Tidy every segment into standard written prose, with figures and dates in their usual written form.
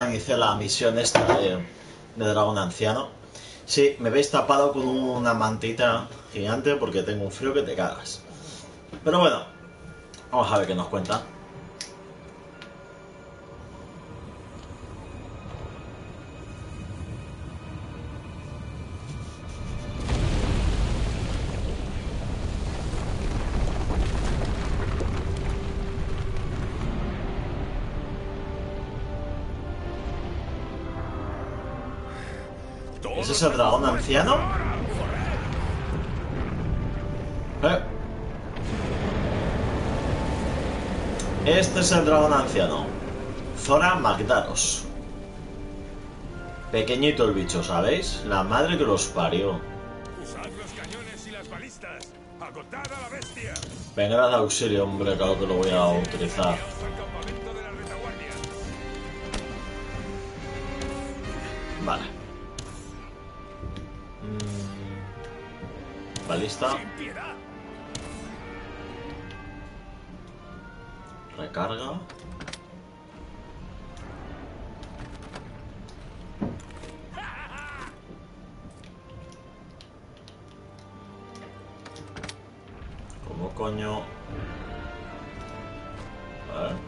organicé la misión esta de dragón anciano. Sí, me veis tapado con una mantita gigante porque tengo un frío que te cagas. Pero bueno, vamos a ver qué nos cuenta. ¿Ese es el dragón anciano? Este es el dragón anciano. Zora Magdaros. Pequeñito el bicho, ¿sabéis? La madre que los parió. Usad los cañones y las balistas. Agotad a la bestia. Venga de auxilio, hombre, claro que lo voy a utilizar. Enviaos al campamento de la retaguardia. Vale. Balista. Sin piedad. Recarga. ¿Cómo coño? A ver.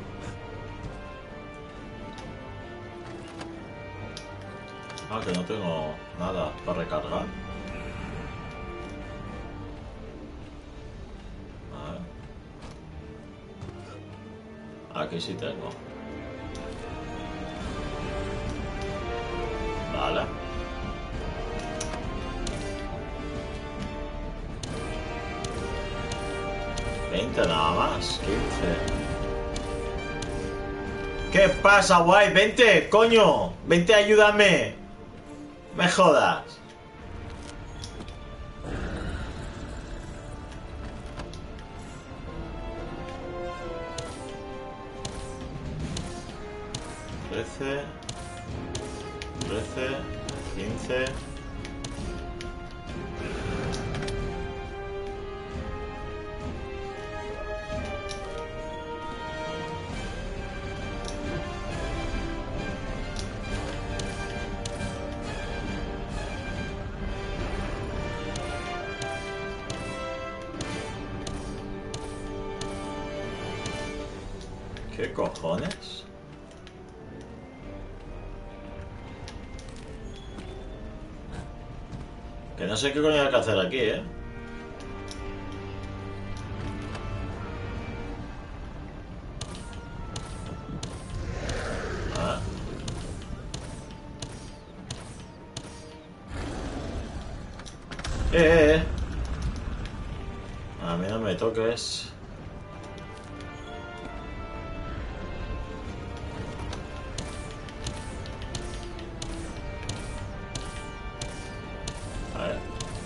Ah, que no tengo nada para recargar. A ver. Aquí sí tengo. Vale. $20 nada más. 15. ¿Qué pasa, guay? ¡20! ¡Coño! ¡20, ayúdame! ¡Me jodas! $13, 15. ¿Qué cojones? Que no sé qué coño hay que hacer aquí, ¿eh? Ah. A mí no me toques. A ver.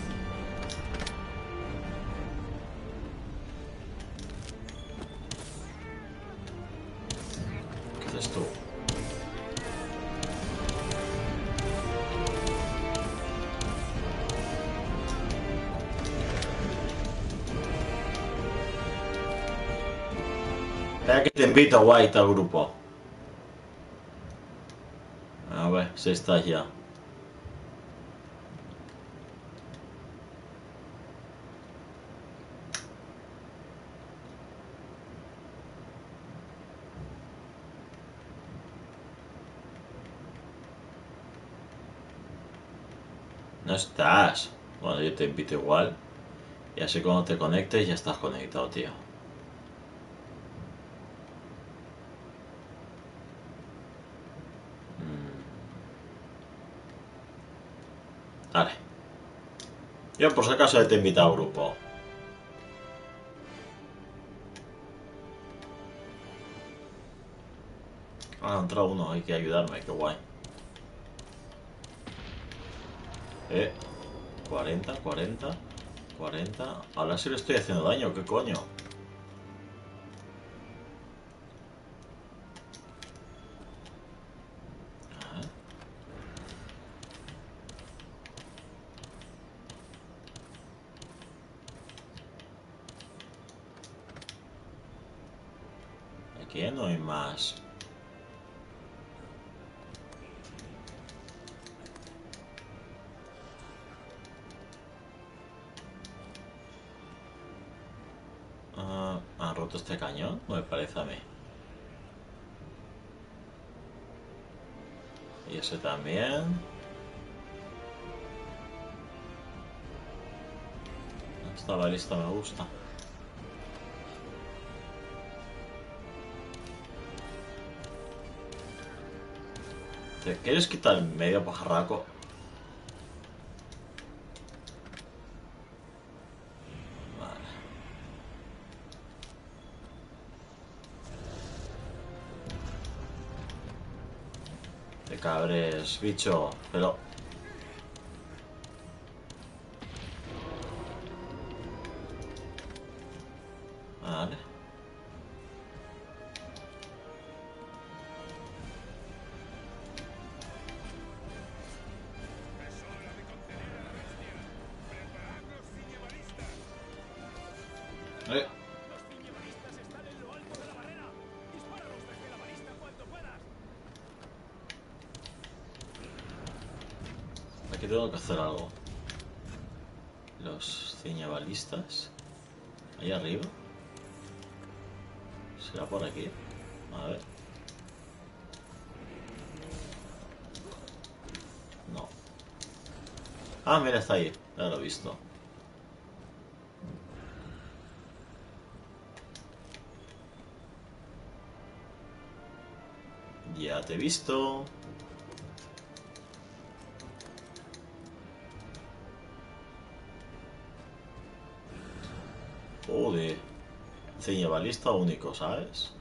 ¿Qué haces tú? Espera que te invito, White, al grupo. A ver, si estás ya. No estás. Bueno, yo te invito igual. Y así cuando te conectes ya estás conectado, tío. Vale. Yo por si acaso te he invitado al grupo. Ah, ha entrado uno, hay que ayudarme, qué guay. 40, 40, 40. Ahora sí le estoy haciendo daño, ¿qué coño? Aquí no hay más. roto este cañón? No me parece a mí. Y ese también. Esta balista me gusta. ¿Te quieres quitar el medio, pajarraco? Vale. Te cabres, bicho. Pero... Vale. Es hora de contener a la bestia. ¡Preparad los ciñebalistas! Los ciñebalistas están en lo alto de la barrera. Dispáralos desde la balista cuanto puedas. Aquí tengo que hacer algo. Los ciñabalistas. Ahí arriba. ¿Será por aquí? A ver. No. Ah, mira, está ahí. Ya lo he visto. Ya te he visto. Joder. Ciñabalista único, ¿sabes?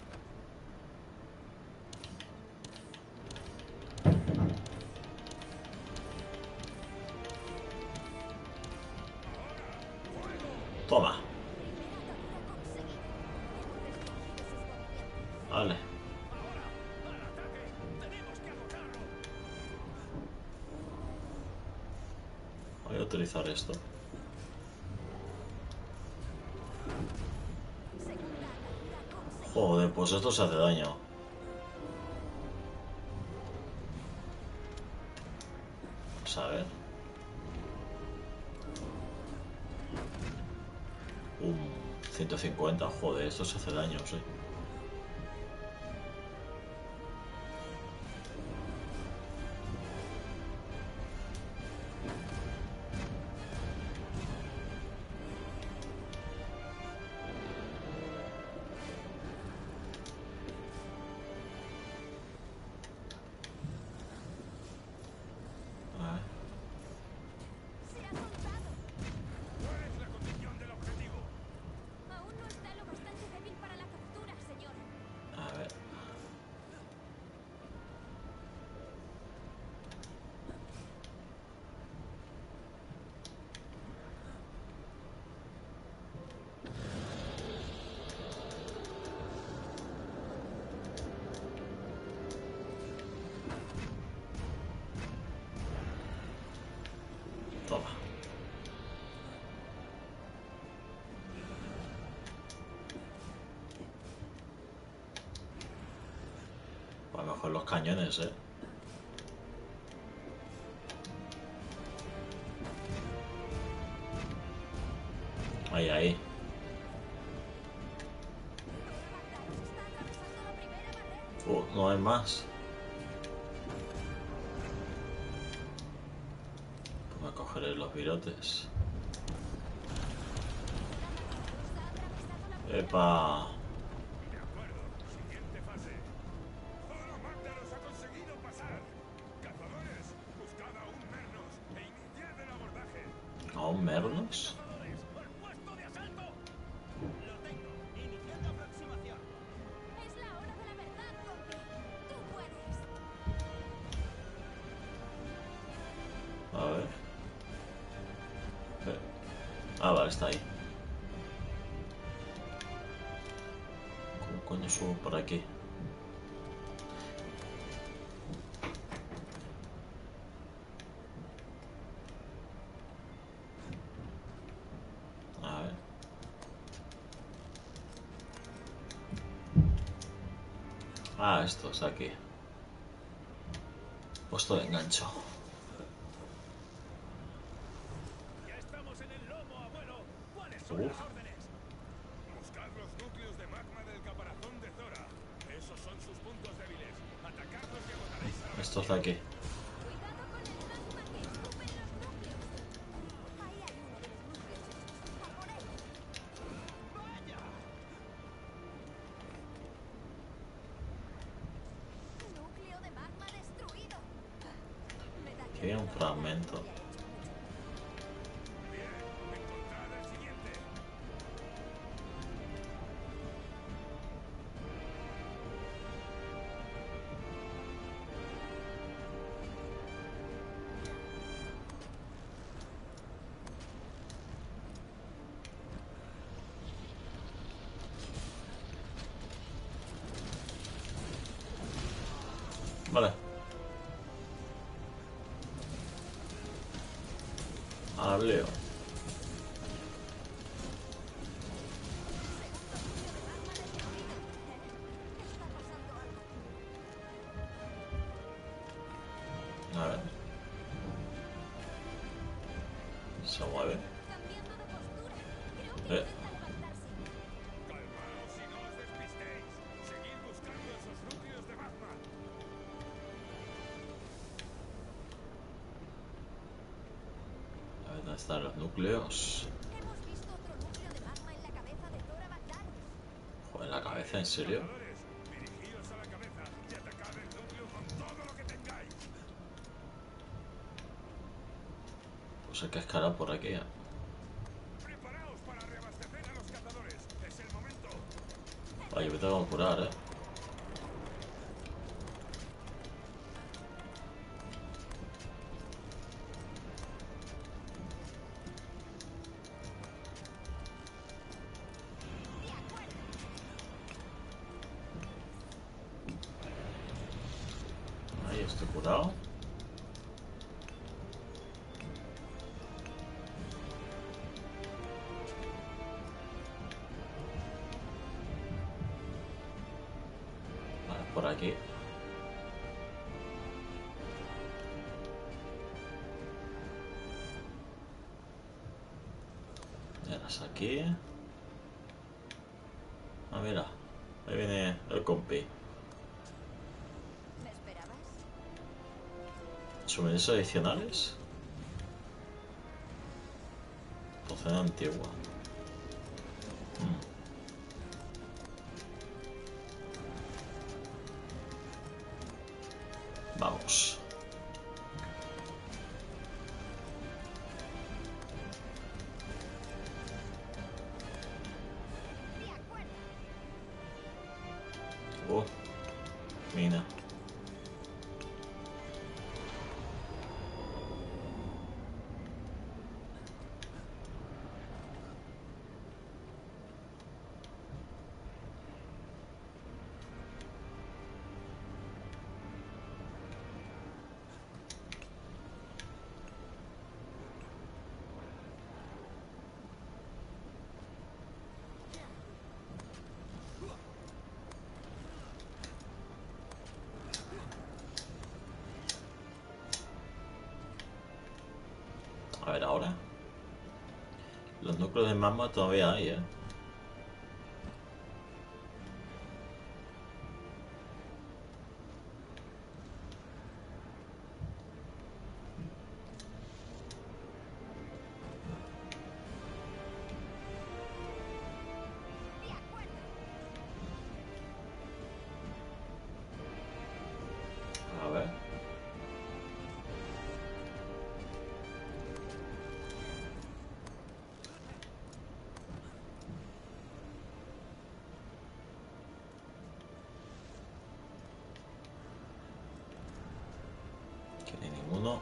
Toma. Vale. ¡Al ataque! ¡Tenemos que agotarlo! Voy a utilizar esto. Joder, pues esto se hace daño. Vamos a ver. 150, joder, esto se hace daño, sí. A ver. Se ha soltado. ¿Cuál es la condición del objetivo? Aún no está lo bastante débil para la captura, señor. A ver. Toma. Pues mejor los cañones, ¿eh? Ahí, ahí. Bagdaros está atravesando la primera barrera. No hay más. Pues me cogeré los virotes. Epa. De acuerdo. Siguiente fase. ¡Ahora Magdaros ha conseguido pasar! ¡Cazadores! ¡Buscad a un Mernos e iniciad el abordaje! ¿Aún mernos? ¡Cazadores! ¡Al puesto de asalto! Lo tengo. Iniciando aproximación. Es la hora de la verdad, Corby. Tú puedes. A ver. Ah, vale, está ahí. ¿Cómo coño subo por aquí? A ver. Ah, esto es aquí. Puesto de engancho. ¡Ya estamos en el lomo, abuelo! ¿Cuáles son las órdenes? Buscad los núcleos estos de aquí. Cuidado con el magma que escupen los núcleos. Ahí hay uno de los núcleos esos. ¡A por él! Núcleo de magma destruido. Me da Aquí hay un fragmento. Bien, encontrad el siguiente. Vale. Al lío. Está pasando algo. A ver. Se mueve. Cambiando de postura. Creo que intenta levantarse. Calmaos y no os despistéis. Seguid buscando esos núcleos de magma. A ver dónde están los núcleos. Hemos visto otro núcleo de magma en la cabeza de Tora Bagdaros. Joder, la cabeza, ¿en serio? Cazadores, dirigíos a la cabeza y atacad el núcleo con todo lo que tengáis. Pues hay que escalar por aquí. Preparaos para reabastecer a los cazadores. Es el momento. Oye, me tengo que curar, Ahí estoy curado. Vale, por aquí. Eras aquí. Ah, mira. Ahí viene el compi. ¿Me esperabas? ¿Suministros adicionales? Docena antigua. Vamos. De acuerdo. Mina. A ver ahora. Los núcleos de magma todavía hay, De acuerdo. A ver. Que no hay ninguno.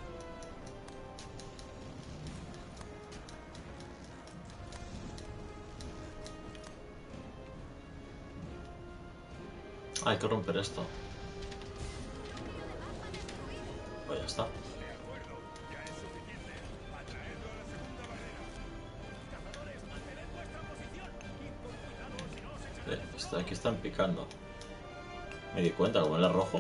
Hay que romper esto. Núcleo de magma destruido. Pues ya está. De acuerdo, ya es suficiente. Atraedlo a la segunda barrera. Cazadores, mantened vuestra posición. Id con cuidado, si no os echarán. Aquí están picando. Me di cuenta, como era rojo.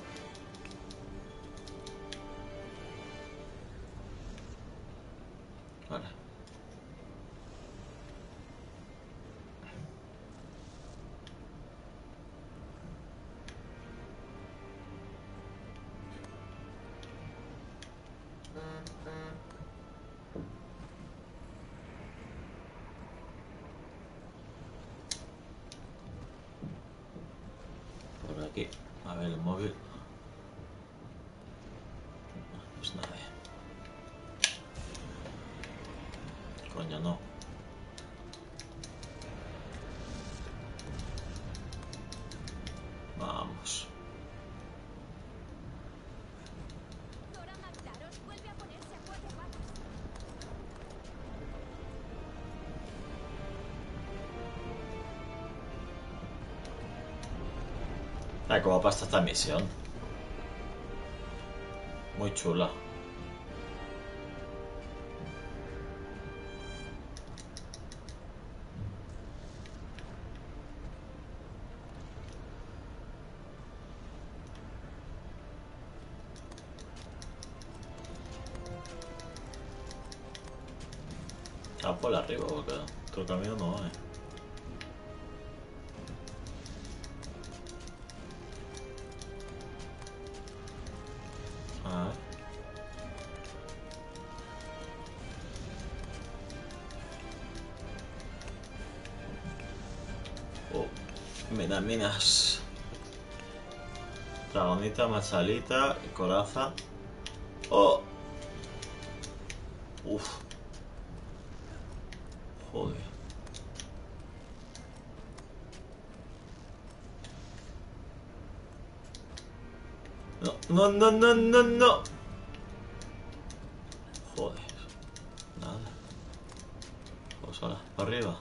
Vale. Pues nada. Coño, no. Vamos. Dora Magdaros vuelve a ponerse a 4 patas. Ay, cómo pasa esta misión. Muy chula. Ah, por arriba, porque otro camino no hay. Ah. Oh, minas. Dragonita, machalita, coraza. Oh. Uf. Joder. No. Joder. Nada. Pues ahora, para arriba.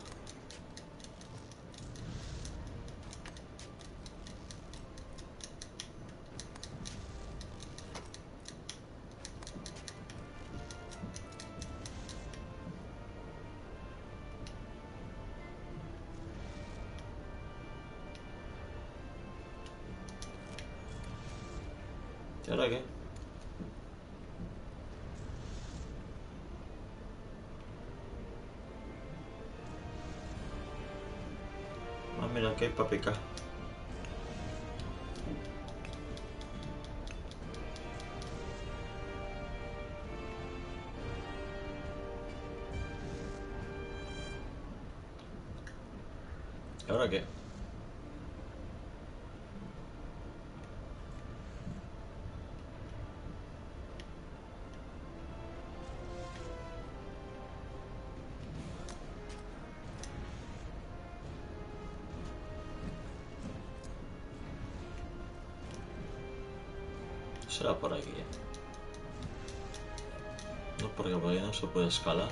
¿Y ahora qué? Ah, mira, que hay para picar. ¿Y ahora qué? Será por aquí. No, porque por ahí no se puede escalar.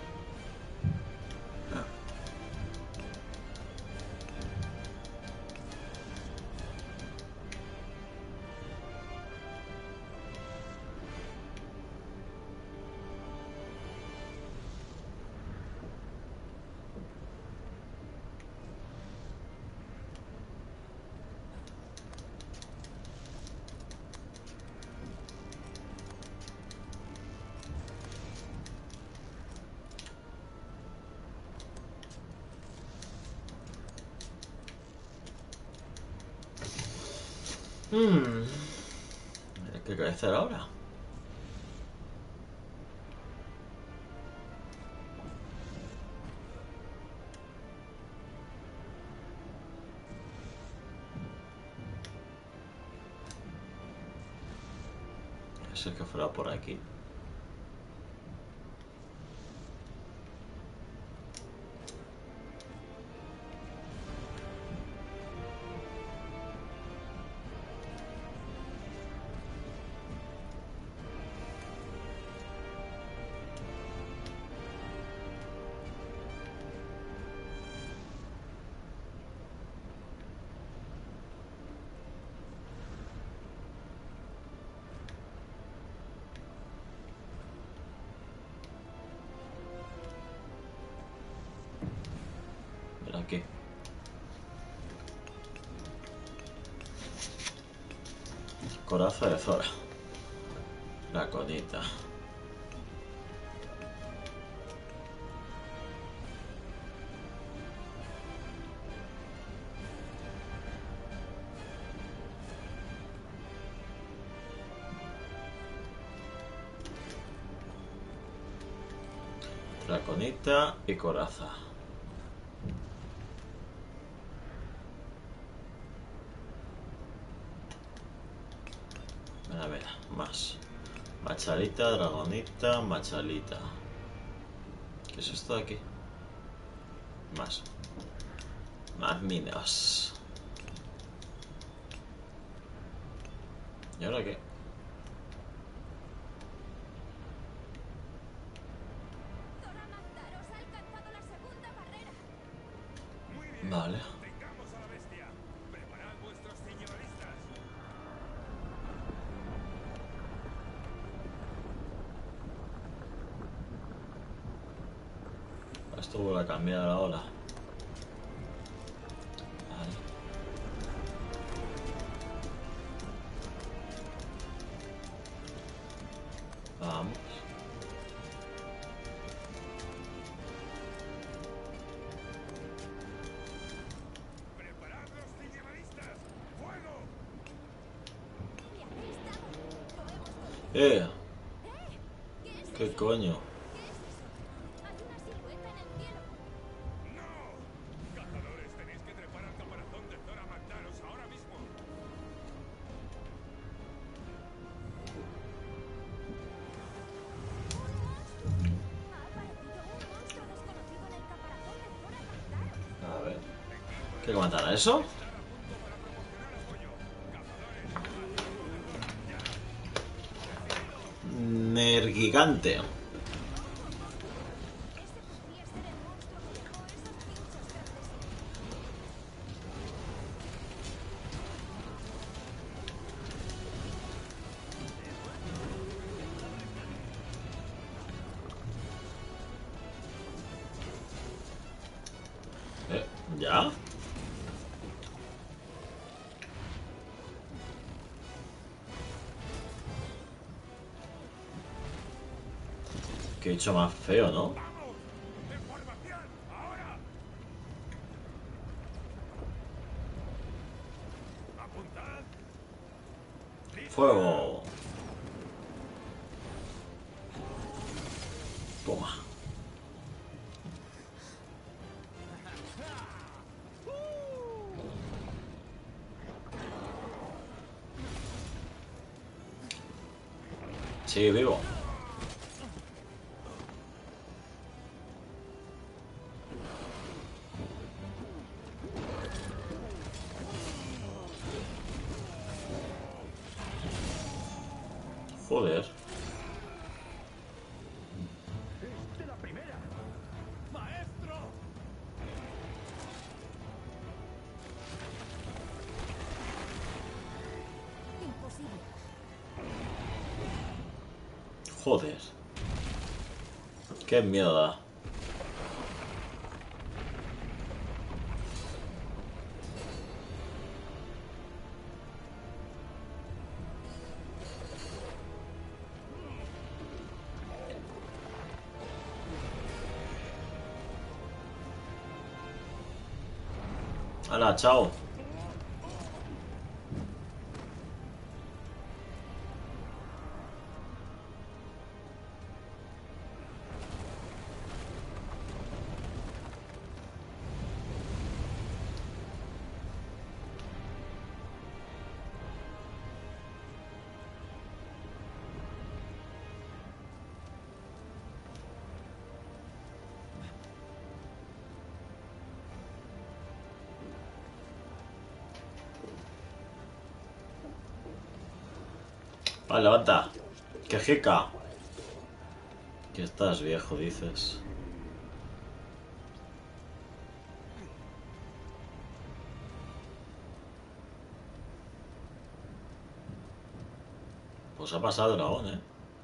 ¿Qué hay que hacer ahora? Ese que fuera por aquí. Mira aquí. Coraza de Zora. La conita. Draconita y coraza. A ver, más. Machalita, dragonita, machalita. ¿Qué es esto de aquí? Más. Más minos. ¿Y ahora qué? Zora Magdaros ha alcanzado la segunda barrera. Muy bien. Vale. Tengamos a la bestia. Preparad vuestros ciñebalistas. Esto vuelve a cambiar ahora. Vale. Vamos. Preparad los ciñebalistas. ¡Fuego! Y aquí estamos. Lo hemos conseguido. ¿Qué es ¿Qué eso? coño? ¿Qué es eso? Hay una silueta en el cielo. ¡No! Cazadores, tenéis que trepar al caparazón de Zora Magdaros ahora mismo. Ha aparecido un monstruo desconocido en el caparazón de Zora Magdaros. A ver. ¿Qué matará eso? Estar a punto para proporcionar apoyo. Cazadores, al campo de Zora. ¡Ya! Nergigante. Ese podría ser el monstruo que dejó esos pinchos grandes en mí. ¿Ya? Qué hecho más feo, ¿no? ¡Vamos! ¡En formación! ¡Ahora! ¡Apuntad! Fuego. Toma. Sigue vivo. Joder. ¡De la primera! ¡Maestro! Imposible. Joder. Qué miedo da. Hala, chao. Vale, levanta. Que jica. Que estás viejo, dices. Pues ha pasado el dragón, ¿eh?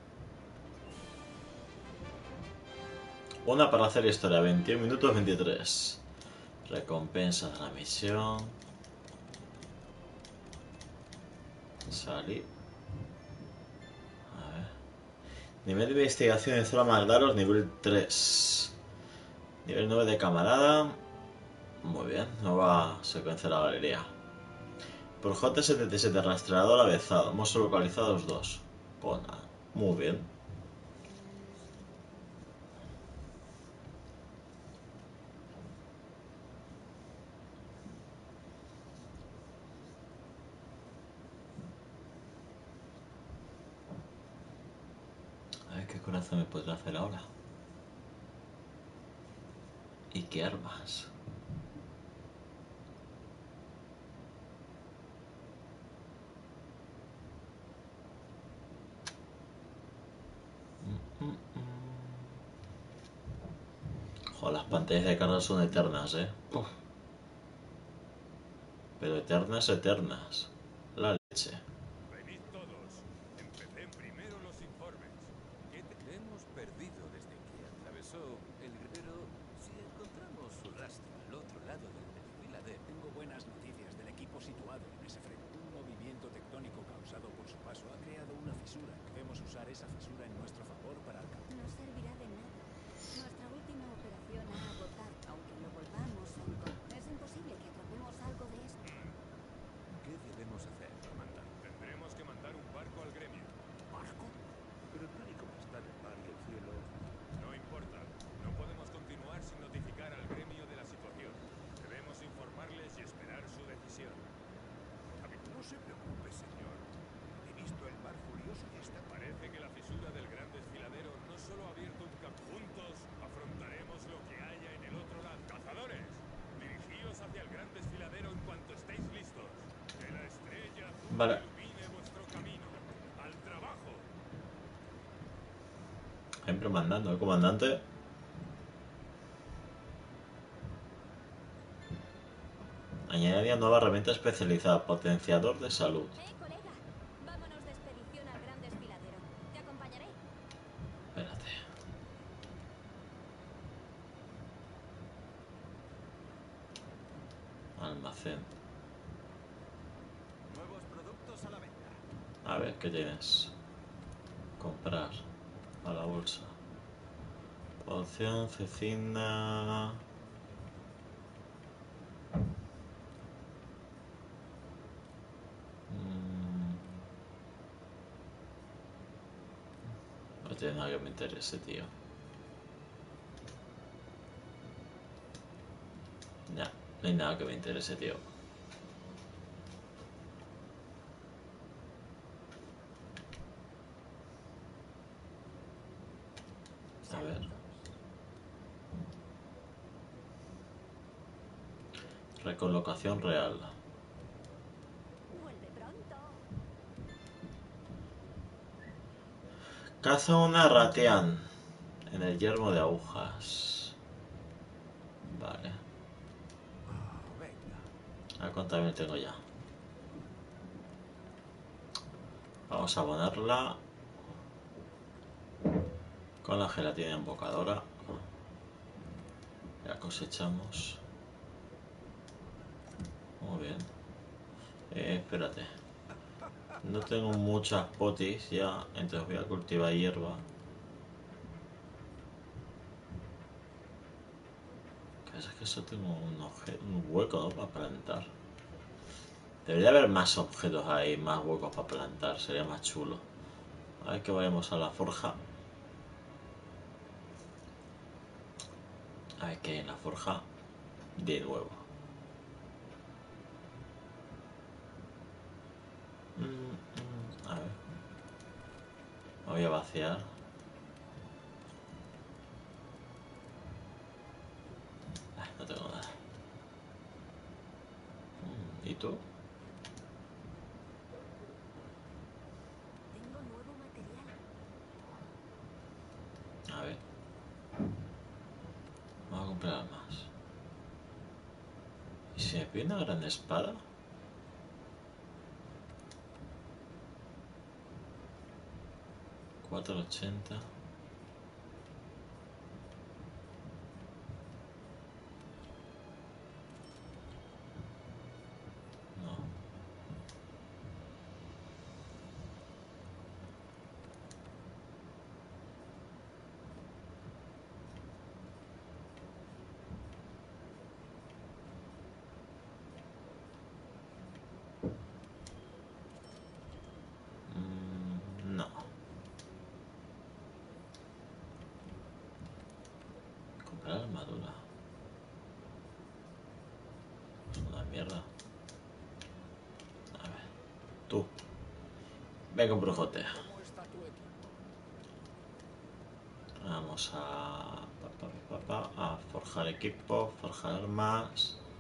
Una para hacer historia, 21 minutos 23. Recompensa de la misión. Salir. A ver. Nivel de investigación de Zora Magdaros, nivel 3. Nivel 9 de camarada. Muy bien, nueva secuencia de la galería. Por J77 rastreador avezado. Hemos localizado los dos. Pues nada, muy bien. ¿Qué corazón me podrá hacer ahora? ¿Y qué armas? Joder, las pantallas de carga son eternas, Uf. Pero eternas, eternas. La leche. Venid todos. Empecen primero los informes. ¿Qué te... Le hemos perdido desde que atravesó el guerrero. Si encontramos su rastro al otro lado del desfiladero. Tengo buenas noticias del equipo situado en ese frente. Un movimiento tectónico causado por su paso ha creado una fisura. Debemos usar esa fisura en nuestro favor para alcanzar. No servirá de nada. Nuestra última operación ha agotado. Aunque lo volvamos a encontrar, es imposible que atrapemos algo de esto. ¿Qué debemos hacer, comandante? Tendremos que mandar un barco al gremio. ¿Barco? Pero tal y como están el mar y el cielo... No importa. No podemos continuar sin notificar al gremio de la situación. Debemos informarles y esperar su decisión. No se preocupe, señor. He visto el mar furioso y está... Parece que la fisura del gran desfiladero no solo ha abierto un campo. Juntos afrontaremos lo que haya en el otro lado. ¡Cazadores! Dirigíos hacia el gran desfiladero en cuanto estéis listos. Que la estrella azul Vale. ilumine vuestro camino. ¡Al trabajo! Siempre mandando, ¿eh, comandante? Añadiría nueva herramienta especializada, potenciador de salud. Colega, vámonos de expedición al gran desfiladero. Te acompañaré. Espérate. Almacén. Nuevos productos a la venta. A ver, ¿qué tienes? Comprar. A la bolsa. Opción, cecina. No tiene nada que me interese, tío. Ya, no hay nada que me interese, tío. A ver. Recolocación real. Vuelve pronto. Caza una ratián en el yermo de agujas. Vale. Venga. A cuánta también tengo ya. Vamos a ponerla con la gelatina embocadora. Ya cosechamos. Muy bien. Espérate. No tengo muchas potis ya, entonces voy a cultivar hierba. Es que eso tengo un hueco, ¿no?, para plantar. Debería haber más objetos ahí, más huecos para plantar, sería más chulo. A ver que vayamos a la forja. A ver qué hay en la forja. De nuevo. A ver. Me voy a vaciar. No tengo nada. ¿Y tú? Tengo nuevo material. A ver. Vamos a comprar más. ¿Y si me pide una gran espada? $4.80. No. No. Comprar armadura. Es una mierda. A ver. Tú. Ve con brujote. ¿Cómo está tu equipo? Vamos a forjar equipo, forjar armas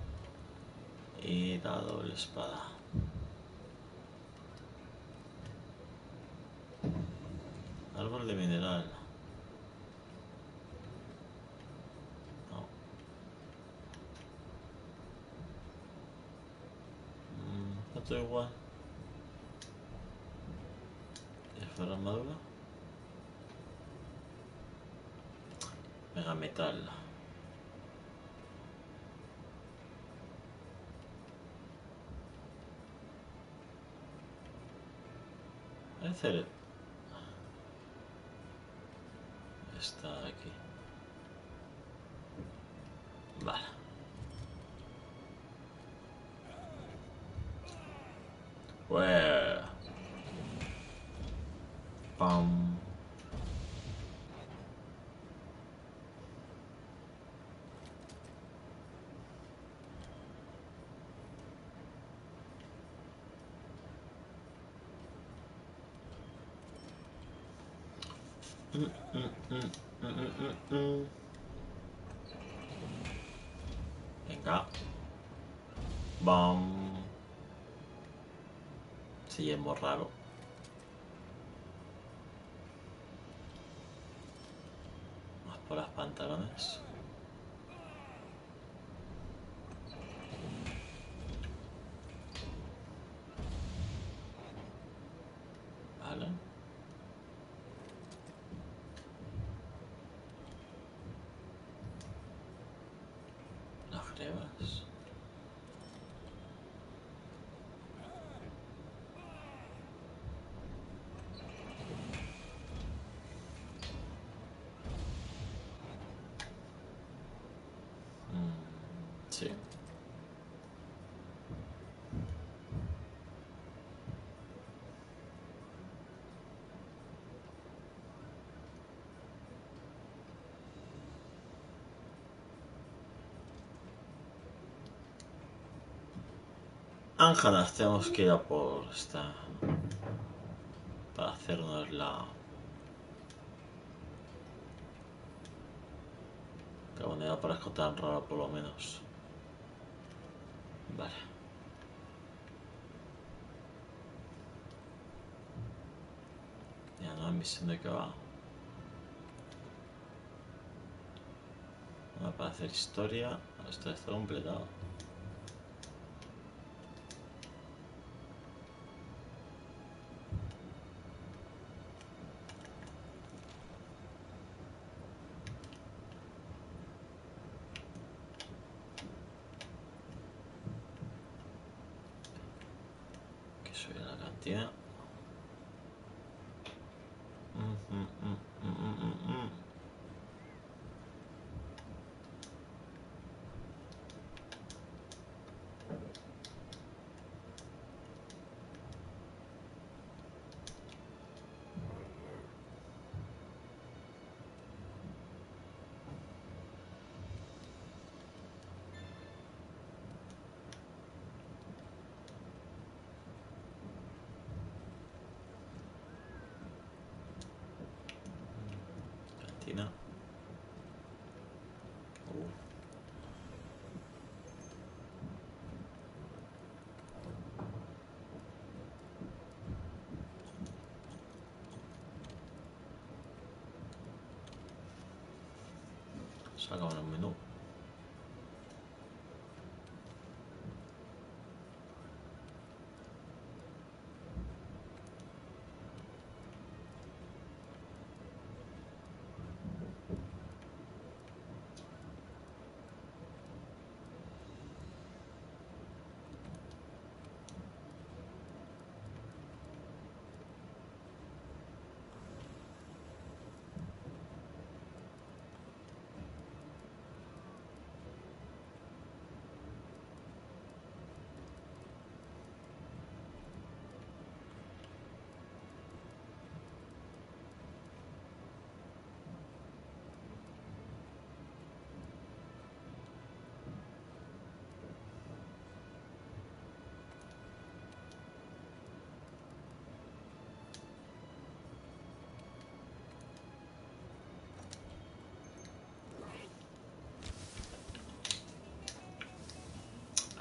y la doble espada. Árbol de mineral. No. Está todo igual. ¿Es para armadura? Mega metal. Parece está aquí. Vale. Pues... Pam. Venga. Bam. Sí, es muy raro. Más por las pantalones. Vale. Las grebas. Sí. Ángelas, tenemos que ir a por esta para hacernos la cabonera. Parezco tan raro por lo menos. Vale. Ya no, misión de que va. Para hacer historia. Esto está completado. Que soy a la cantina. Cantina. Sacamos el menú.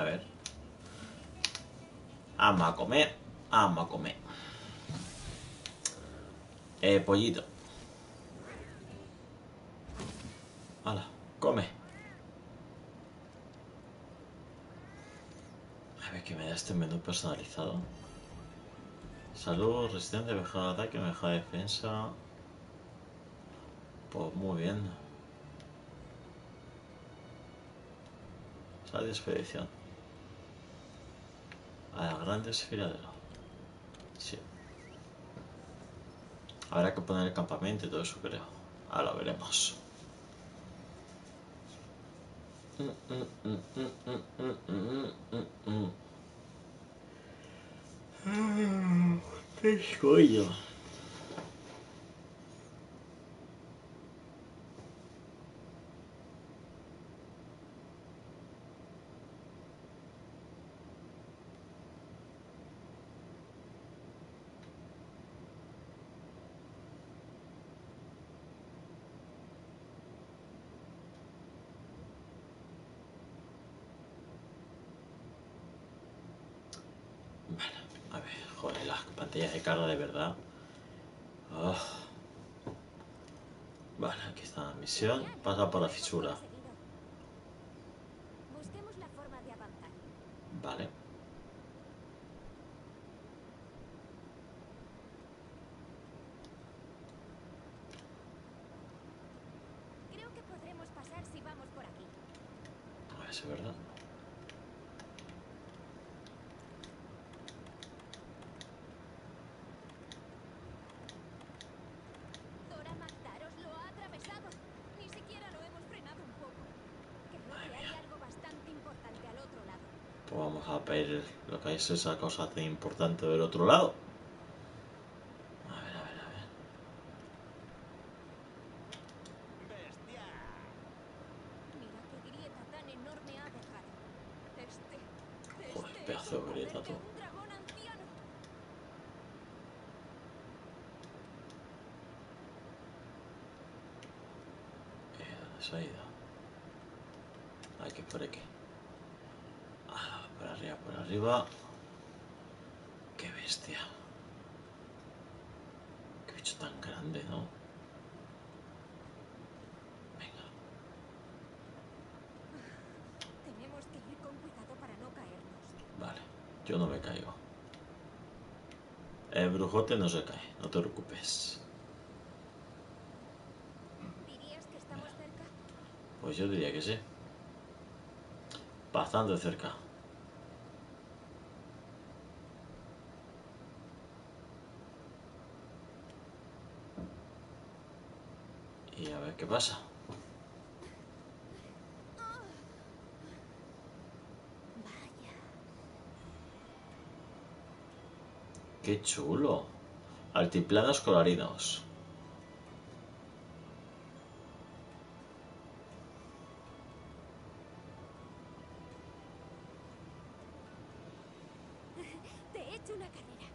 A ver. Vamos a comer. Vamos a comer. Pollito. Hala, come. A ver qué me da este menú personalizado. Salud, resistente, mejora de ataque, mejora de defensa. Pues muy bien. Sal de expedición. A la gran desfiladero. Sí. Habrá que poner el campamento y todo eso, creo. Ahora lo veremos. ¡Qué coño! A ver, joder, las pantallas de carga de verdad. Oh. Vale, aquí está la misión. Pasa por la fisura. Busquemos la forma de avanzar. Vale. Creo que podremos pasar si vamos por aquí. A ver si es verdad. Dora Magdaros lo ha atravesado. Ni siquiera lo hemos frenado un poco. Creo que hay algo bastante importante al otro lado. Pues vamos a ver lo que es esa cosa tan importante del otro lado. A ver, a ver, a ver. ¡Bestia! Mira qué grieta tan enorme ha dejado. Joder, pedazo de grieta, tú. Un dragón anciano. ¿Dónde se ha ido? Hay que ir por aquí. Ah, por arriba, por arriba. Qué bestia. Qué bicho tan grande, ¿no? Venga. Tenemos que ir con cuidado para no caernos. Vale, yo no me caigo. El brujote no se cae, no te preocupes. ¿Dirías que estamos cerca? Pues yo diría que sí. Bastante cerca. Y a ver qué pasa. Vaya. Qué chulo. Altiplanos colorinos. Te he hecho una carrera.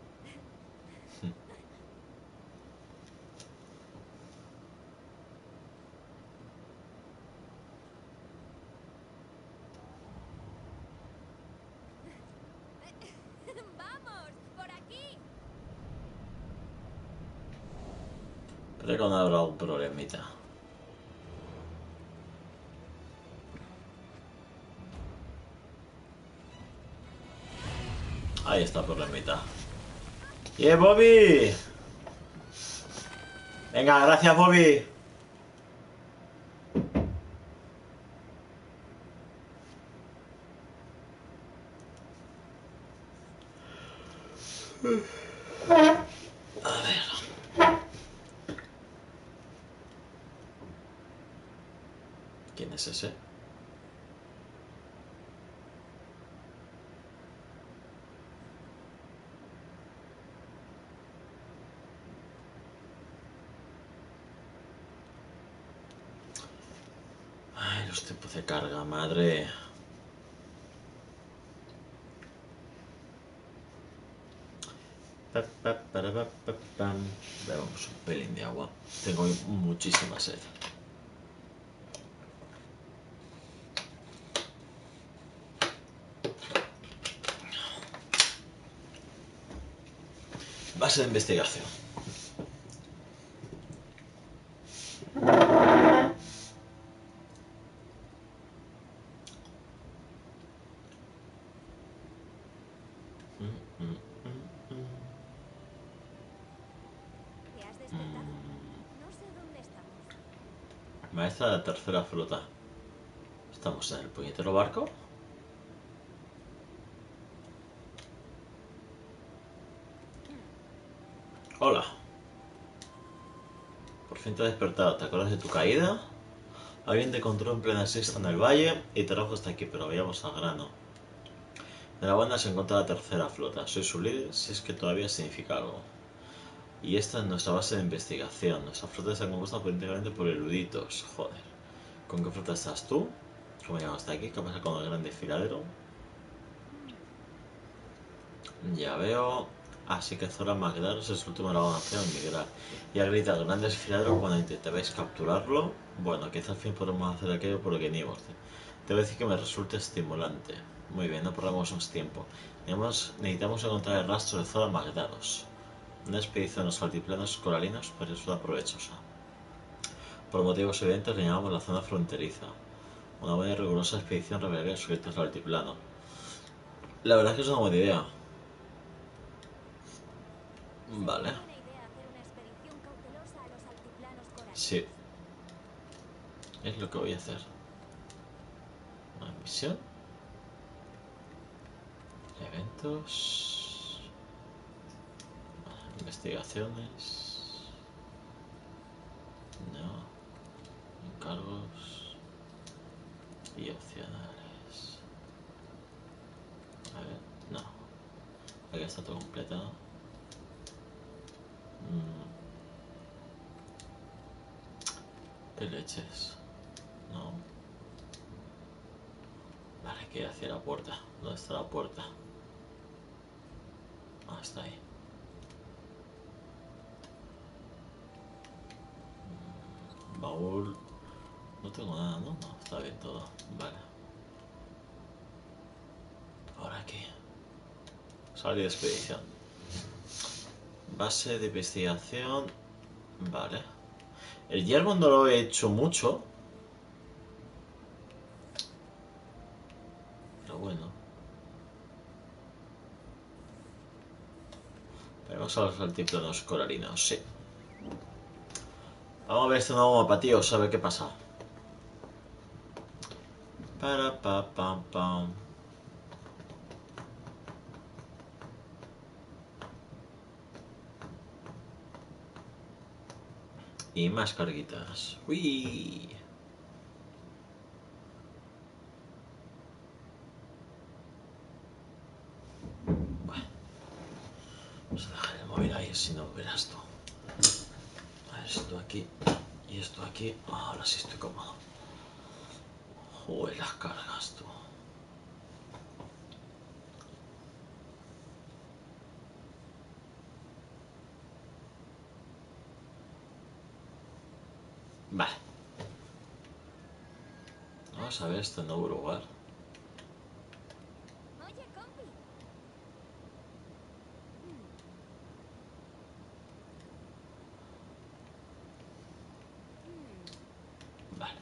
¡Vamos! ¡Por aquí! Creo que no habrá un problemita. Ahí está el problemita. ¡Yeah, Bobby! Venga, gracias, Bobby. A ver. ¿Quién es ese? Ay, los tiempos de carga, madre. Bebamos un pelín de agua. Tengo muchísima sed. base de investigación. ¿Te has despertado? No sé dónde estamos. Maestra de la tercera flota. ¿Estamos en el puñetero barco? Hola. Por fin te has despertado. ¿Te acuerdas de tu caída? Alguien te encontró en plena siesta en el valle y te trajo hasta aquí, pero vayamos al grano. En la banda se encuentra la tercera flota. Soy su líder, si es que todavía significa algo. Y esta es nuestra base de investigación. Nuestra flota está compuesta íntegramente por eruditos. Joder. ¿Con qué flota estás tú? ¿Cómo llegamos hasta aquí? ¿Qué pasa con el gran desfiladero? Ya veo. Así que Zora Magdaros es el último dragón anciano en migrar. Y ha gritado el gran desfiladero cuando intentabais capturarlo. Bueno, quizá al fin podremos hacer aquello por lo que venimos. Debo decir que me resulta estimulante. Muy bien, no perdamos más tiempo. Necesitamos encontrar el rastro de Zora Magdaros. Una expedición a los altiplanos coralinos resulta provechosa. Por motivos evidentes le llamamos la zona fronteriza. Una buena y rigurosa expedición revelaría los secretos del altiplano. La verdad es que es una buena idea. Vale. Buena idea hacer una expedición cautelosa a los altiplanos coralinos. Sí. Es lo que voy a hacer. Una misión. Eventos. Investigaciones. No. Encargos. Y opcionales. A ver, no. Aquí está todo completado. ¿Qué leches? No. Vale, hay que ir hacia la puerta. ¿Dónde está la puerta? Ah, está ahí. Baúl. No tengo nada, ¿no? No, está bien todo. Vale. Ahora aquí. Salida de expedición. Base de investigación. Vale. El yermo no lo he hecho mucho. Pero bueno. Vamos a los altiplanos coralinos, sí. Vamos a ver este nuevo mapa, tío, a ver qué pasa. Para pa pam pam. Y más carguitas. ¡Uy! Bueno. Vamos a dejar el móvil ahí, si no verás tú. A ver, esto aquí y esto aquí. Ahora sí estoy cómodo. Joder, las cargas, tú. Vale. Vamos a ver este nuevo lugar. Oye, compi. Vale.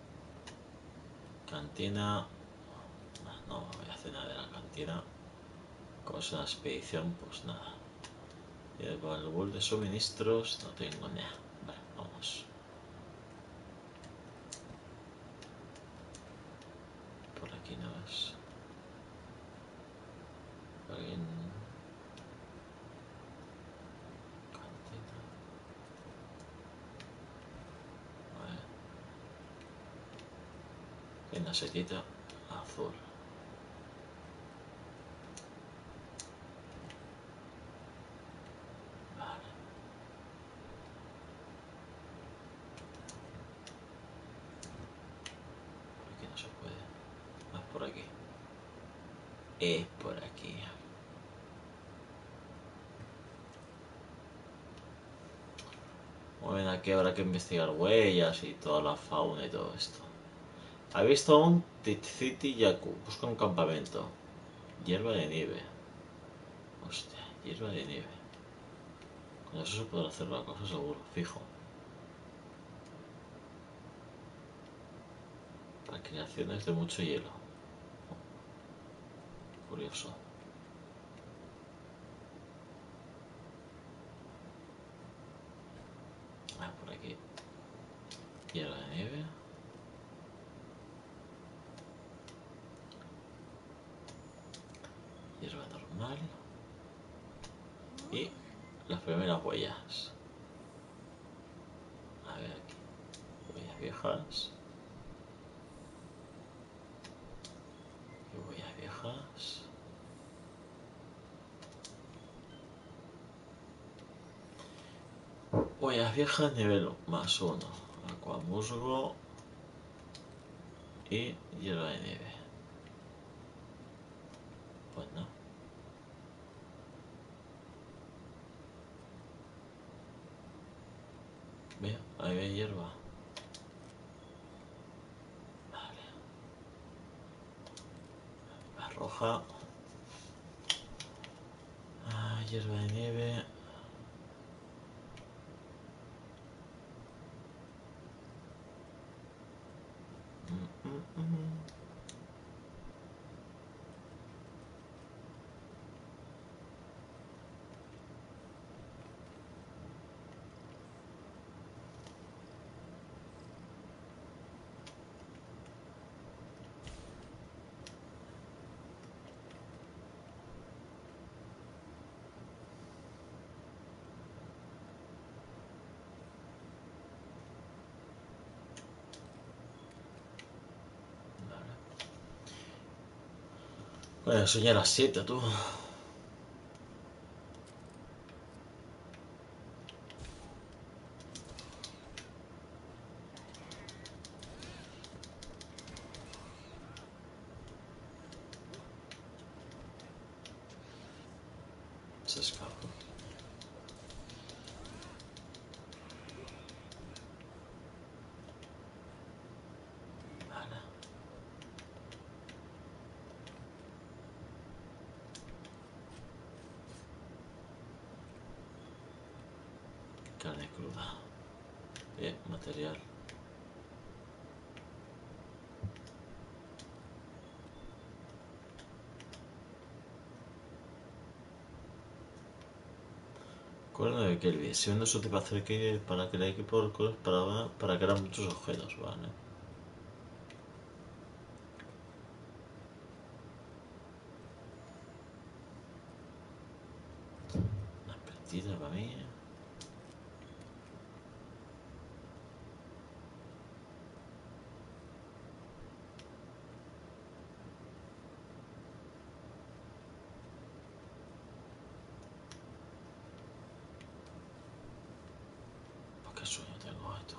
Cantina. No voy a hacer nada de la cantina. Como es una expedición, pues nada. Y el baúl de suministros no tengo nada. Vale, vamos. Por aquí no es. Alguien. Cantina. Vale. Hay una setita azul. Vale. Por aquí no se puede. Más por aquí. Es por aquí. Muy bien, aquí habrá que investigar huellas y toda la fauna y todo esto. Ha visto un Titsiti Yaku. Busca un campamento. Hierba de nieve. Hostia, hierba de nieve. Eso se podrá hacer la cosa seguro, fijo. Para creaciones de mucho hielo. Curioso. Ah, por aquí. Hierba de nieve. Hierba normal. Y las primeras huellas. A ver aquí. Huellas viejas. Y huellas viejas. Huellas viejas nivel +1. Acuamusgo. Y hierba de nieve. Pues no. Vea, ahí ve hierba. Vale. La roja. Ah, hierba de nieve. Bueno, son ya las 7, tú. Se escapó. Vale. Carne cruda. Bien, material. Cuerno de Kelvin. Si vendo su tipo hacer que para que el equipo para crear muchos objetos, vale. Una partida para mí. Qué sueño tengo esto.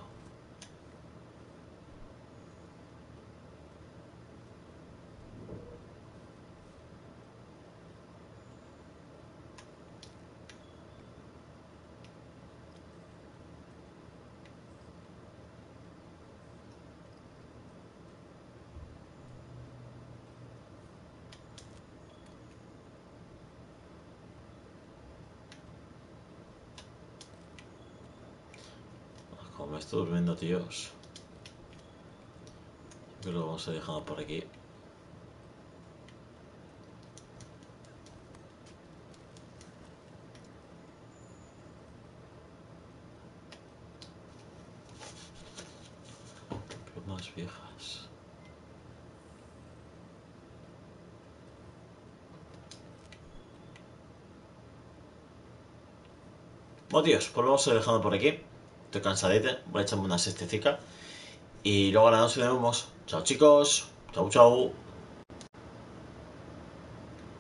Como me estoy durmiendo, tíos. Yo creo que lo vamos a ir dejando por aquí. Plumas viejas. Bueno, tíos, pues lo vamos a ir dejando por aquí. Estoy cansadete, voy a echarme una siestecica. Y luego a la noche nos vemos. Chao, chicos. Chao, chao.